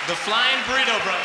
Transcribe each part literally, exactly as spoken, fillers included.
The Flying Burrito Brothers.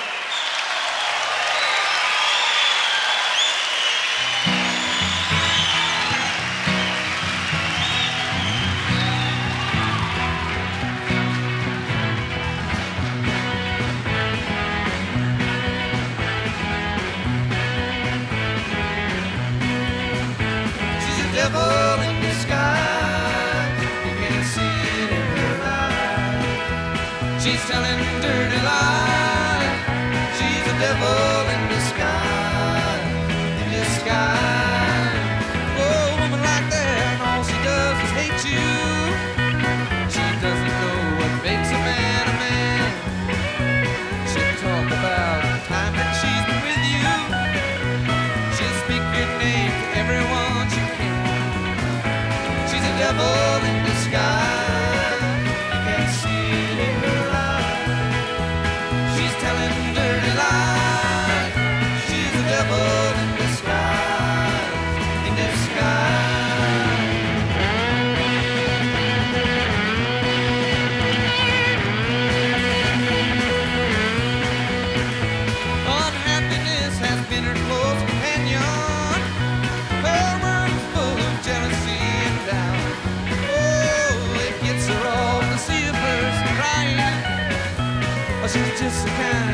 She's a devil in disguise. You can't see it in her eyes. She's telling dirty lies. She's a devil in disguise. In disguise. Oh, a woman like that, all she does is hate you. She doesn't know what makes a man a man. She'll talk about the time that she's been with you. She'll speak your name to everyone she can. She's a devil in disguise. You can't see it in her eyes. She's telling dirty lies. She's a devil in disguise. In disguise. Unhappiness has been her close companion. Her world's full of jealousy and doubt. Oh, it gets her off to see a person crying. Oh, she's just the kind